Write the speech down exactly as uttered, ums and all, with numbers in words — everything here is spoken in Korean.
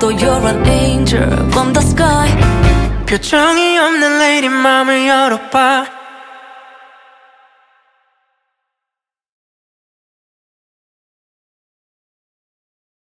봐도 you're an angel from the sky. 표정이 없는 lady 맘을 열어봐.